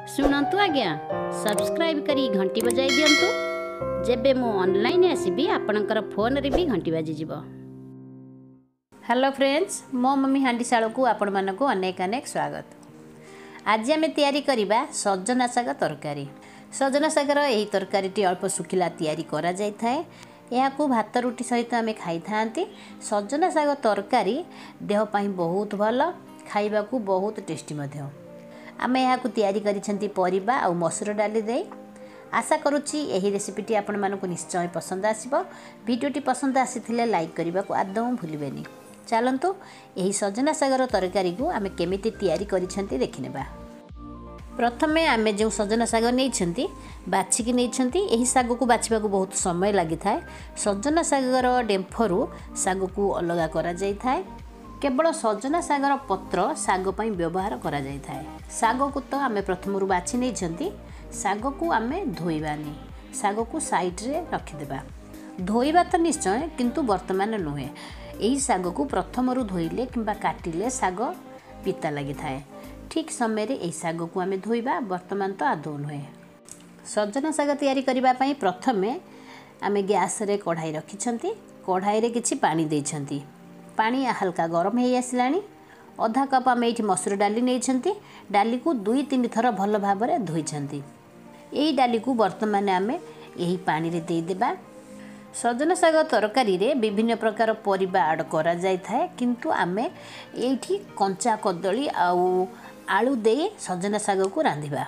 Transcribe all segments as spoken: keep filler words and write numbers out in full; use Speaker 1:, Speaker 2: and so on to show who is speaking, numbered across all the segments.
Speaker 1: शुणु आज्ञा सब्सक्राइब करी घंटी बजाई दिंतु जेबे मु ऑनलाइन आसबि आपणकर फोन रे भी घंटी बाजी जीव। हेलो फ्रेंड्स, मो मम्मी हांडीशाल को आपण मानक अनेक अनेक स्वागत। आज आम तैयारी करबा सजना साग तरकारी। सजना सागर यही तरकारी अल्प सुखिला तैयारी करा जाय थाए। यह भात रुटी सहित आम खाई था। सजना साग तरकारी देह पाई बहुत भल, खाइबा को बहुत टेस्टी मध्य। आम यहाँ तैयारी करिसेंती परिबा आ मसूर डाली दे। आशा करुच्ची यही रेसिपीटी आपण मानक निश्चय पसंद आसीबो। वीडियोटी पसंद आसीथिले लाइक करबा को आदौ भूलिबेनी। चलंतु यही सजना सागर तरकारी को आम केमिति तैयारी करिसेंती देखिनेबा। प्रथमे आमे जो सजना साग नहीं बाछिकी नहीं, यही साग को बाछा बहुत समय लगी था। सजना सागर डेम्फरू साग को अलग करा जाय थाए। केवल सजना सागर पत्र साग पई व्यवहार करा जाय थाए। साग को तो आमे प्रथम बाछि नहीं, साग को आमे धोइबानी, साग को साइड रे रखिदेबा। धोइबा तो निश्चय, किंतु वर्तमान नुहे। यही साग को प्रथम धोइले किंबा काटिले साग पिता लगी थाए। ठीक समय रे यही साग को आमे धोइबा, वर्तमान तो आदौ नुहे। सजना साग तैयारी करबा पई प्रथमे आमे गैस रे कढ़ाई रखिछंती। कढ़ाई रे किछि पानी देइछंती। पानी हल्का गरम हो आसलानी। अधा कप आम ये मसूर डाली नहीं, डाली को दुई तीन थर भल भाव में धोइछंती। यही डाली को वर्तमान आम यही पानी रे दे देबा। सजना साग तरकारी रे विभिन्न प्रकार परिबा ऐड करा जाय थाए, किंतु आमे एठी कंचा कदली आउ आलू दे सजना साग को रांधिबा।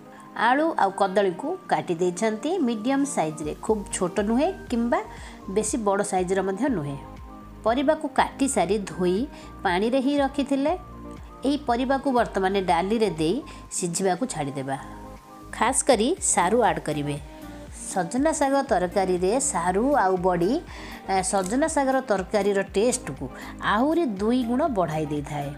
Speaker 1: आलू आउ कदली को काटी देइछंती मीडियम साइज रे, खूब छोट नुहे किंबा बेसी बड़ साइज रे मध्य नुहे। परिबा को काटी सारी धोई पानी रे ही रखी थिले। एही परिबा को वर्तमान डाली रे देई सिझिबा को छाड़ी देबा। खास करी सारू ऐड करिवे। सजना साग तरकारी रे सारू आउ बड़ी सजना सागर तरकारी रो टेस्ट को आहुरी दुई गुण बढ़ाई दे थाए।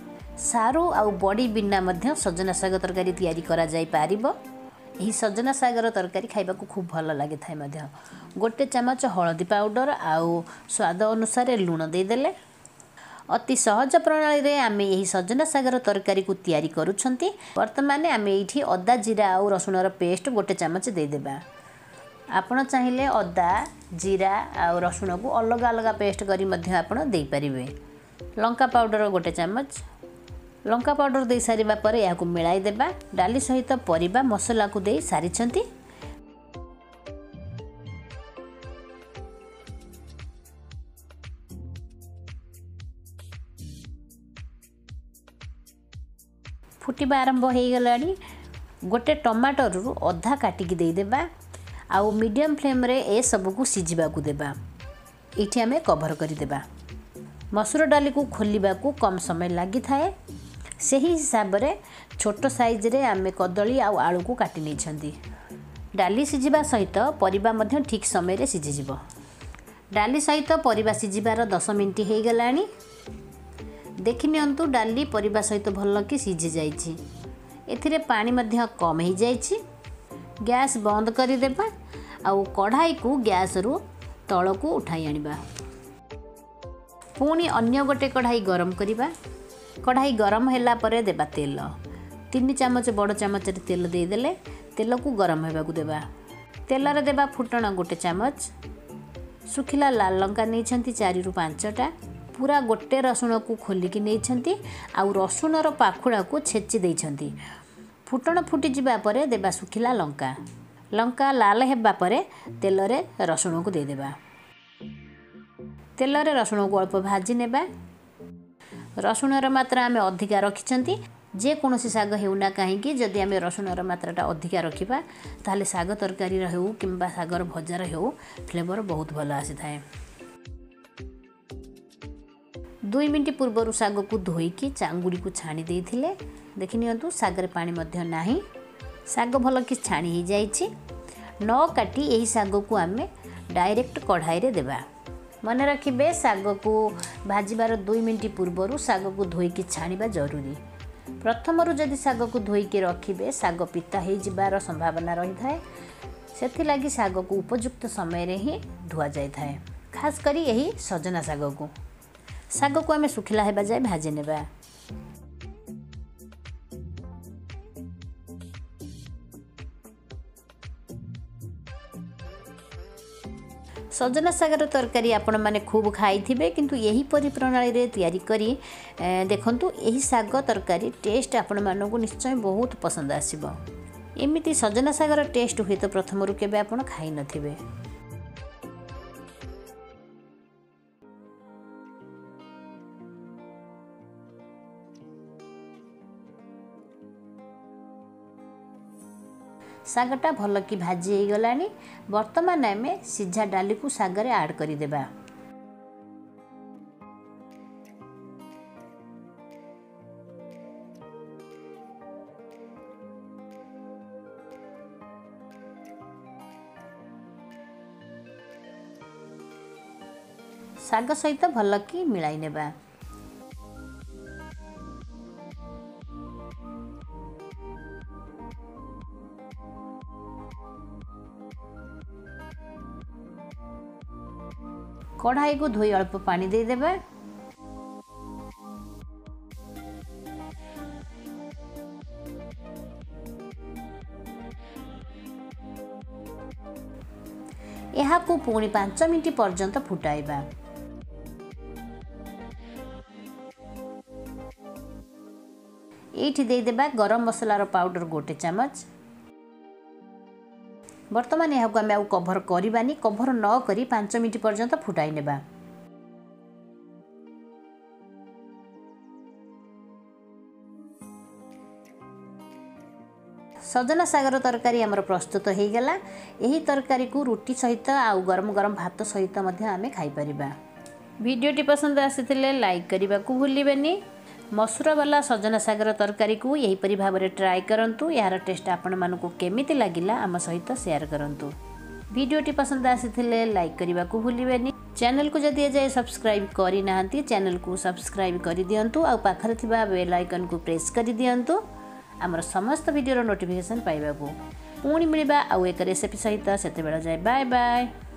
Speaker 1: सारू आउ बड़ी बिना मध्य सजना साग तरकारी तैयारी करा जाय पारिबो। यही सजना सागर तरकारी खाइबा को खूब भल लगे थाए मध्य। गोटे चमच हलदी पाउडर आउ स्वाद अनुसार लुण दे देले। अति सहज प्रणाली रे आमे यही सजना सागर तरकारी को तैयारी करूछंती। वर्तमान आमे एठी अदा जीरा आउ रसुण रो पेस्ट गोटे चमच दे देबा। आपण चाहिए अदा जीरा आउ रसुण को अलग अलग पेस्ट करी मध्य आपण दे परिबे। लंका पाउडर गोटे चमच। लंका पाउडर दे सारिबा परे याकू मिलाई देबा। डाली सहित परिबा मसला को दे सारिछंती। फुटिबा आरंभ हो गलानी। गोटे टमाटर रु अधा काटिकी दे देबा। आउ मीडियम फ्लेम रे ए सब को सिझिबा को देबा। इठी हमें कवर करी देबा। मसूर डाली को खोलिबा को कम समय लगी थाए। सही हिसाब रे छोट साइज रे आमे कदली आउ आलू को काटी नै छंती। डाली सिझिबा सहित परिबा मध्य ठीक समय रे सिझि जिवो। डाली सहित परिबा सिझिबार दस मिनिट हो गलानी। देखि नियंतु डाली परिबा सहित भल कि सिझि जाइछि। एथिरे पानी मध्य कम हो जाइछि। गैस बंद करि देबा आउ कढ़ाई को गैस रु तळ को उठाई आनिबा। पुणी अन्य गोटे कढ़ाई गरम करिबा। कढ़ाई गरम होला परे देबा तेल। तीन चमच बड़ चमच रे तेल दे देले। तेल को गरम होबा को देबा। तेल रे देबा फुटण गोटे चमच। सुखिला लाल लंका नै छंती चार रु पाँचटा। पूरा गोटे रसुण को खोलिकी नहीं छंती आउ रसुण रो पाखुड़ा को छेची दे छंती। फुटण फुटी जिबा परे देबा सुखिला लंका। लंका लाल हेबा परे तेल रे रसुण को दे देबा। तेल रे रसुण को अल्प भाजी नेबा। रसुण रो मात्रा आमे अधिका रखिछंती। जे कोनोसी साग हेउना काहेकि जदि आमे रसुण रो मात्राटा अधिका रखिबा ताले साग तरकारी हेउ किंबा सागर भजार हेउ फ्लेवर बहुत भल आसी थाए। दुई मिनट पूर्वर साग को धोईकी चांगुड़ी को छाणी देइथिले। देखि नियंतु सागर पानी मध्य नाही। साग भल कि छाणी ही जाइछि। न काटी यही साग को आमे डायरेक्ट कढ़ाई रे देबा। मन रखिबे साग को भाजिबार दुई मिनट पूर्वर साग को धोईकी छाणीबा जरूरी। प्रथम रु जदि साग को धोईकी रखिबे साग पिता हो जिबार संभावना रही थाए। सेथि लागि साग को उपयुक्त समय रे ही धुआ जाय थाए। खास करी यही सजना साग को साग को आमे सुखिला हेबा जाय भाजी नेबा। सजना सागर तरकारी आपण माने खूब खाई थिबे किंतु यही परि प्रणाली रे तैयारी करी देखंतु एही साग तरकारी टेस्ट आपण मानकु निश्चय बहुत पसंद आसीबो। एमिति सजना सागर टेस्ट हुए तो प्रथम रु केबे आपण खाई नथिबे। सागटा भल कि भाजी हो गलानी। वर्तमान आम सीझा डाली को सागर ऐड कर देबा। साग सहित भल कि मिलाई नेबा। कढ़ाई को धोई अल्प पानी दे देबा। यहाँ को पुणी पांच मिनट पर्यंत फुटाइबा। एठी दे देबा गरम मसलार पाउडर गोटे चमच। वर्तमान यहाँ को आम आउ कभर करवानी। कभर न करी पांच मिनट पर्यंत फुटाई नेबा। सजना सागर तरकारी आमर प्रस्तुत हो गला। यही तरकारी को रुटी सहित आउ गरम गरम भात सहित मध्य आमे खाई परिबा। वीडियोटी पसंद आसीथिले लाइक करने को भूलिबेनी। मसूर वाला सजना सागर तरकारी को यही परि भाव में ट्राए करंतु। यार टेस्ट आपण मानकु केमिति लागिला आम सहित शेयर करंतु। वीडियोटी पसंद आसीथिले लाइक करने को भूलिबेनी। चैनल को जदि एजाए सब्सक्राइब करि नाहंती चैनल को सब्सक्राइब कर दियंतु। आ पाखरे थिबा बेल आइकन को प्रेस कर दियंतु आमर समस्त वीडियो नोटिफिकेशन पाइबाकू। पुणी मिलबा आउ एक रेसिपी सहित सेते बेला जाए बाय बाय।